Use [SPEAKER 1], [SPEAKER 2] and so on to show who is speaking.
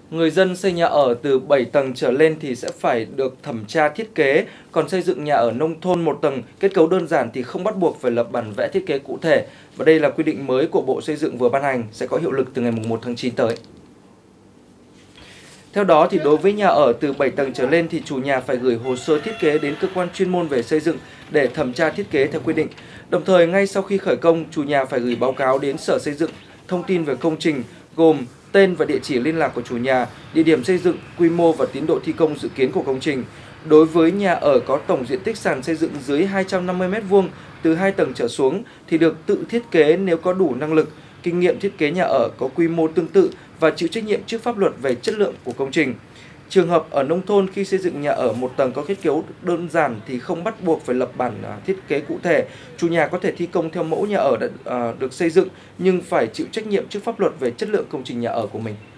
[SPEAKER 1] Người dân xây nhà ở từ 7 tầng trở lên thì sẽ phải được thẩm tra thiết kế, còn xây dựng nhà ở nông thôn một tầng kết cấu đơn giản thì không bắt buộc phải lập bản vẽ thiết kế cụ thể. Và đây là quy định mới của Bộ Xây dựng vừa ban hành, sẽ có hiệu lực từ ngày 1 tháng 9 tới. Theo đó thì đối với nhà ở từ 7 tầng trở lên thì chủ nhà phải gửi hồ sơ thiết kế đến cơ quan chuyên môn về xây dựng để thẩm tra thiết kế theo quy định. Đồng thời ngay sau khi khởi công, chủ nhà phải gửi báo cáo đến Sở Xây dựng thông tin về công trình gồm tên và địa chỉ liên lạc của chủ nhà, địa điểm xây dựng, quy mô và tiến độ thi công dự kiến của công trình. Đối với nhà ở có tổng diện tích sàn xây dựng dưới 250 m² từ 2 tầng trở xuống thì được tự thiết kế nếu có đủ năng lực, kinh nghiệm thiết kế nhà ở, có quy mô tương tự và chịu trách nhiệm trước pháp luật về chất lượng của công trình. Trường hợp ở nông thôn khi xây dựng nhà ở một tầng có kết cấu đơn giản thì không bắt buộc phải lập bản thiết kế cụ thể. Chủ nhà có thể thi công theo mẫu nhà ở được xây dựng nhưng phải chịu trách nhiệm trước pháp luật về chất lượng công trình nhà ở của mình.